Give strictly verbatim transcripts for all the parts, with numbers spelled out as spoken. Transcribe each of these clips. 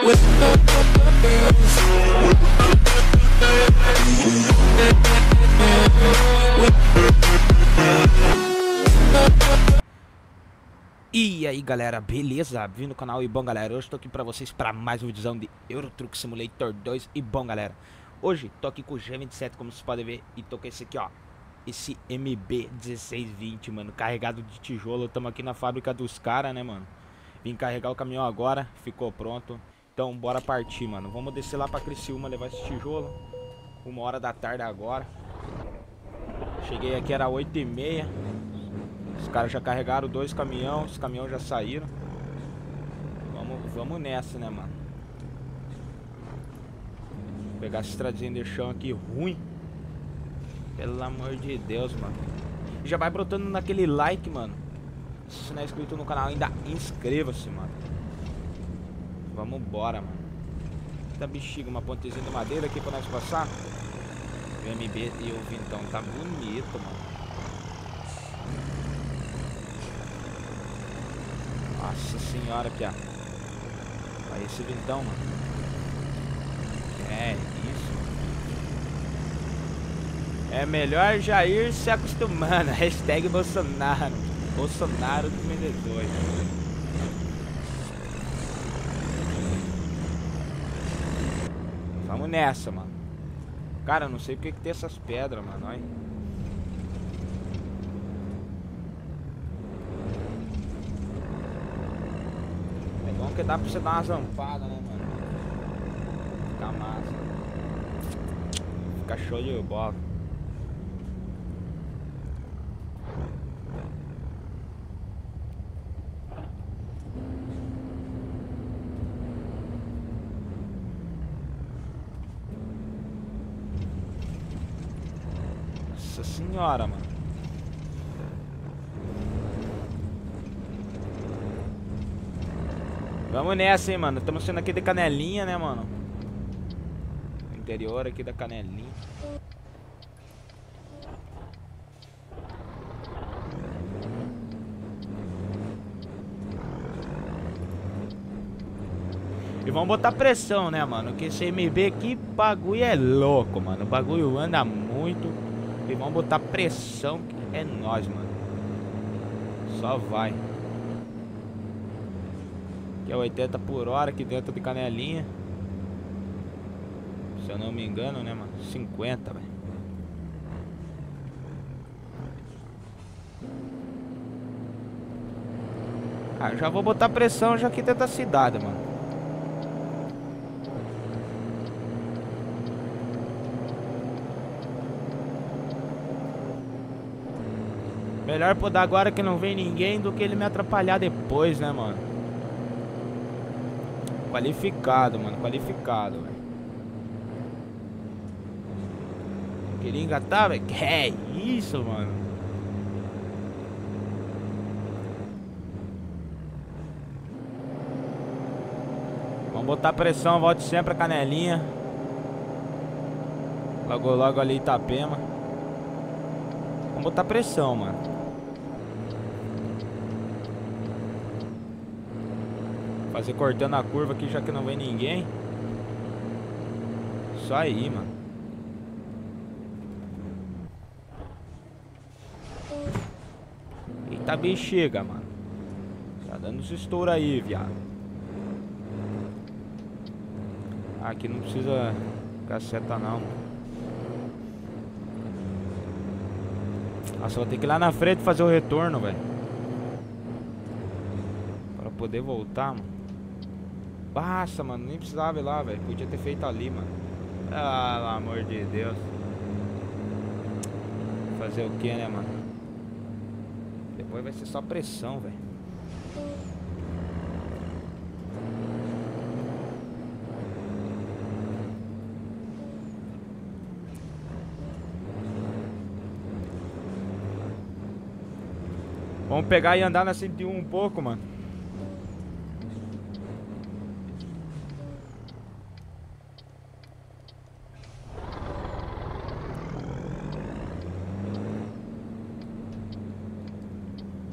E aí galera, beleza? Bem-vindo no canal. E bom galera, hoje tô aqui pra vocês pra mais uma visão de Euro Truck Simulator dois. E bom galera, hoje tô aqui com o G vinte e sete, como vocês podem ver. E tô com esse aqui ó, esse M B dezesseis vinte, mano, carregado de tijolo. Tamo aqui na fábrica dos caras, né mano. Vim carregar o caminhão agora, ficou pronto. Então bora partir, mano. Vamos descer lá pra Criciúma, levar esse tijolo. Uma hora da tarde agora. Cheguei aqui, era oito e meia. Os caras já carregaram dois caminhões, os caminhões já saíram. Vamos, vamos nessa, né, mano? Vou pegar essa estradinha de chão aqui ruim. Pelo amor de Deus, mano. E já vai brotando naquele like, mano. Se você não é inscrito no canal ainda, inscreva-se, mano. Vamos embora, mano. Tá bexiga, uma pontezinha de madeira aqui pra nós passar. O M B e o Vintão tá bonito, mano. Nossa senhora, piá. Olha esse Vintão, mano. É isso. É melhor já ir se acostumando. Hashtag Bolsonaro. Bolsonaro dois mil e dezoito. Vamos nessa, mano. Cara, eu não sei porque que tem essas pedras, mano. Olha. É bom que dá pra você dar uma zampada, né, mano? Fica massa. Fica show de bola. Nossa senhora, mano. Vamos nessa, hein, mano. Estamos sendo aqui de Canelinha, né, mano? Interior aqui da Canelinha. E vamos botar pressão, né, mano? Que esse M B aqui, bagulho é louco, mano. O bagulho anda muito. E vamos botar pressão, que é nóis, mano. Só vai. Aqui é oitenta por hora aqui dentro de Canelinha. Se eu não me engano, né, mano? cinquenta, velho. Ah, já vou botar pressão já aqui dentro da cidade, mano. Melhor podar agora que não vem ninguém do que ele me atrapalhar depois, né, mano? Qualificado, mano. Qualificado, velho. Queria engatar, velho? Que é isso, mano? Vamos botar pressão. Volte sempre a Canelinha. Logo, logo ali Itapema. Vamos botar pressão, mano. Fazer cortando a curva aqui, já que não vem ninguém. Só aí, mano. Eita bexiga, mano. Tá dando os estouros aí, viado. Aqui não precisa caceta não. Nossa, vou ter que ir lá na frente fazer o retorno, velho. Pra poder voltar, mano. Basta, mano, nem precisava ir lá, velho. Podia ter feito ali, mano. Ah, pelo amor de Deus. Fazer o que, né, mano? Depois vai ser só pressão, velho. Vamos pegar e andar na cento e um um pouco, mano.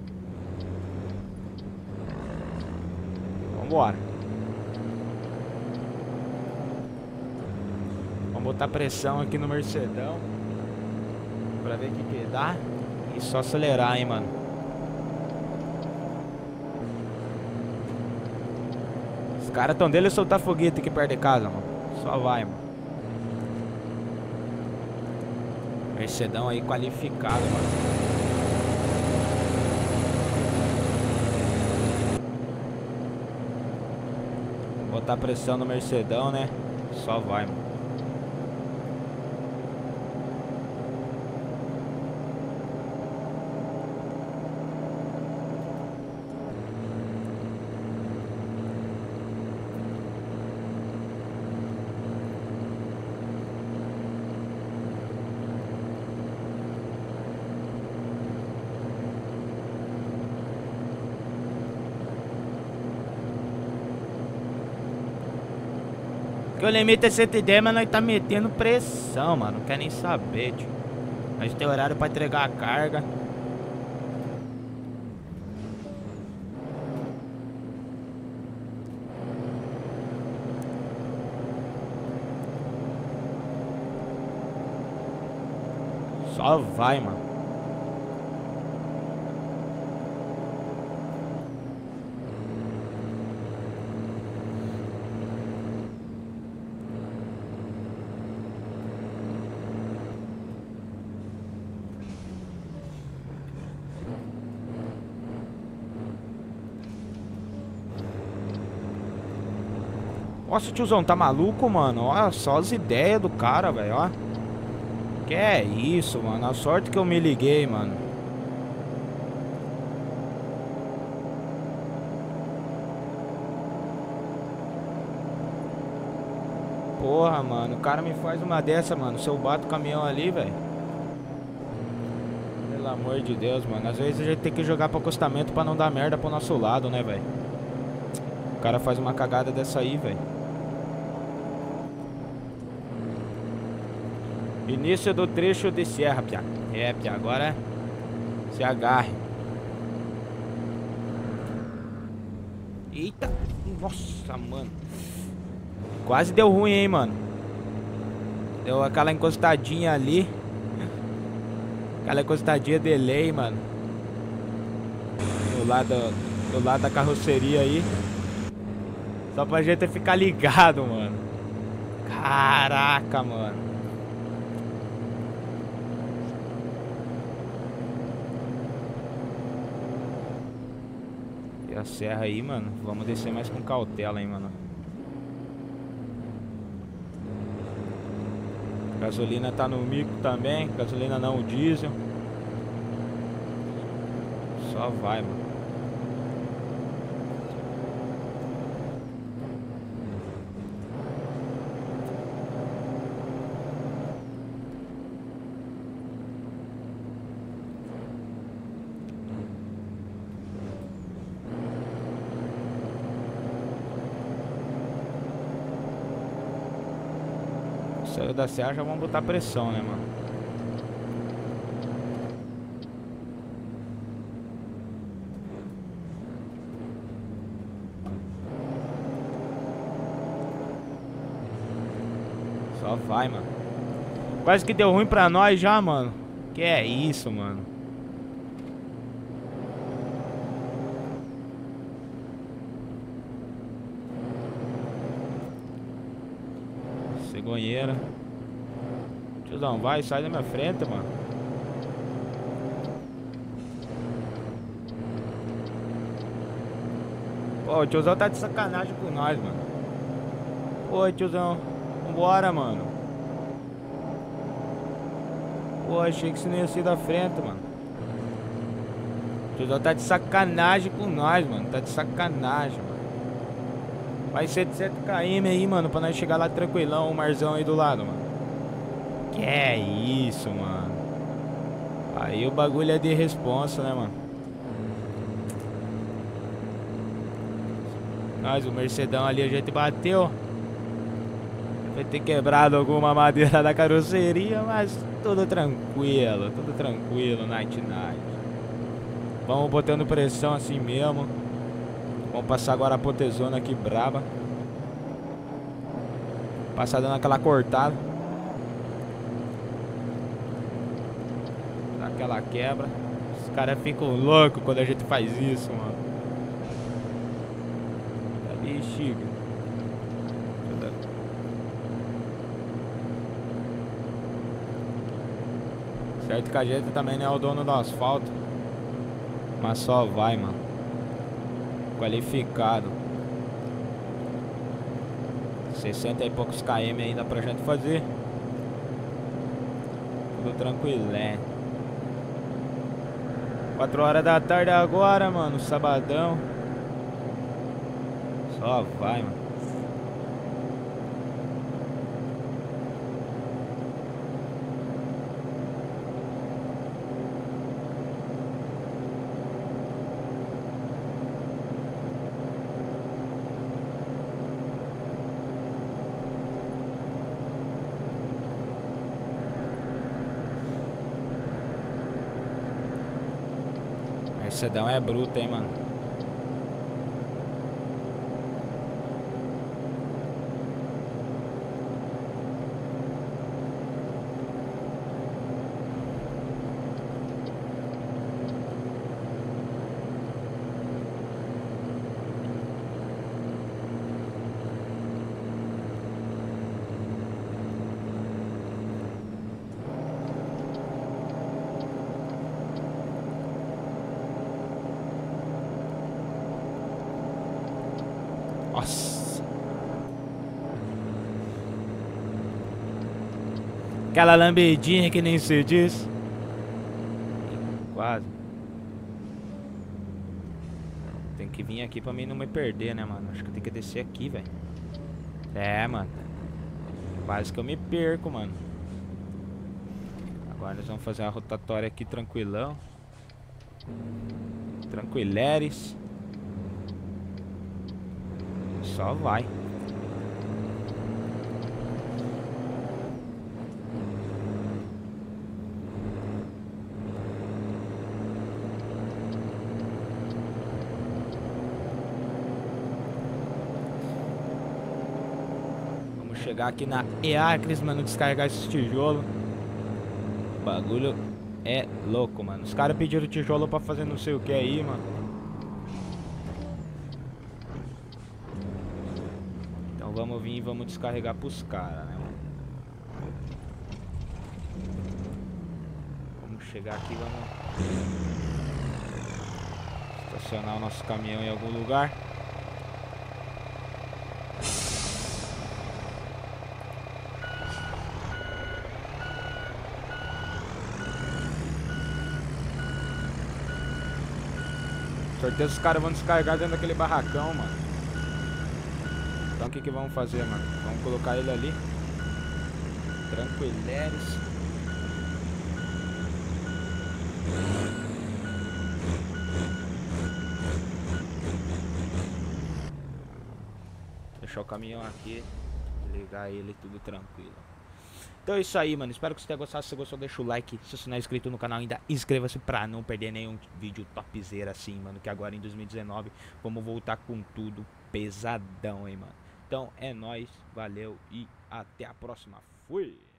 Vambora. Vamos botar pressão aqui no Mercedão pra ver o que que dá. E só acelerar, hein, mano. Os caras tão dele soltar foguete aqui perto de casa, mano. Só vai, mano. Mercedão aí qualificado, mano. Botar pressão no Mercedão, né? Só vai, mano. Que o limite é cento e dez, mas nós tá metendo pressão, mano. Não quer nem saber, tio. Nós tem horário pra entregar a carga. Só vai, mano. Nossa, tiozão, tá maluco, mano? Olha só as ideias do cara, velho, ó. Que é isso, mano. A sorte que eu me liguei, mano. Porra, mano. O cara me faz uma dessa, mano. Se eu bato o caminhão ali, velho. Pelo amor de Deus, mano. Às vezes a gente tem que jogar pro acostamento pra não dar merda pro nosso lado, né, velho? O cara faz uma cagada dessa aí, velho. Início do trecho de serra, pia. É, pia, agora se agarre. Eita, nossa, mano. Quase deu ruim, hein, mano. Deu aquela encostadinha ali. Aquela encostadinha de lei, mano. Do lado, do lado da carroceria aí. Só pra gente ficar ligado, mano. Caraca, mano. E a serra aí, mano. Vamos descer mais com cautela, hein, mano. Gasolina tá no mico também. Gasolina não, diesel. Só vai, mano. Saiu da serra, já vamos botar pressão, né, mano? Só vai, mano. Quase que deu ruim pra nós já, mano. Que é isso, mano. Cegonheira. Tiozão, vai, sai da minha frente, mano. Pô, o tiozão tá de sacanagem com nós, mano. Pô, tiozão, vambora, mano. Pô, achei que você não ia sair da frente, mano. O tiozão tá de sacanagem com nós, mano. Tá de sacanagem, mano. Vai ser de sete quilômetros aí, mano, pra nós chegar lá tranquilão, o marzão aí do lado, mano. Que é isso, mano. Aí o bagulho é de responsa, né, mano? Mas o Mercedão ali a gente bateu. Vai ter quebrado alguma madeira da carroceria, mas tudo tranquilo, tudo tranquilo, night night. Vamos botando pressão assim mesmo. Vamos passar agora a potezona aqui braba. Passar dando aquela cortada. que ela quebra. Os caras ficam loucos quando a gente faz isso, mano. Tá bexiga. Certo que a gente também não é o dono do asfalto. Mas só vai, mano. Qualificado. sessenta e poucos km ainda pra gente fazer. Tudo tranquilo, né? quatro horas da tarde agora, mano. Sabadão. Só vai, mano. Sedão é bruto, hein, mano. Nossa. Aquela lambedinha que nem se diz. Quase. Tem que vir aqui pra mim não me perder, né, mano? Acho que eu tenho que descer aqui, velho. É, mano. Quase que eu me perco, mano. Agora nós vamos fazer a rotatória aqui tranquilão. Tranquileres. Só vai. Vamos chegar aqui na Eacres, mano, descarregar esse tijolo. O bagulho é louco, mano. Os caras pediram tijolo pra fazer não sei o que aí, mano. Vamos vir e vamos descarregar pros caras, né, mano? Vamos chegar aqui, vamos estacionar o nosso caminhão em algum lugar. Certeza os caras vão descarregar dentro daquele barracão, mano. Então o que que vamos fazer, mano? Vamos colocar ele ali. Tranquileres. Deixar o caminhão aqui. Ligar ele tudo tranquilo. Então é isso aí, mano. Espero que você tenha gostado. Se você gostou, deixa o like. Se você não é inscrito no canal ainda, inscreva-se pra não perder nenhum vídeo topzera assim, mano. Que agora em dois mil e dezenove vamos voltar com tudo pesadão, hein, mano. Então é nóis, valeu e até a próxima. Fui!